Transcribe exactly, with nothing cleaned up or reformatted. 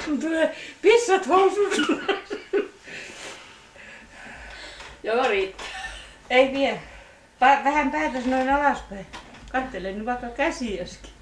Mun tulee pissat housut. Joo, riittää. Ei vielä. Pa- vähän päätäs noin alaspäin. Kattele nyt vaikka käsiäskin.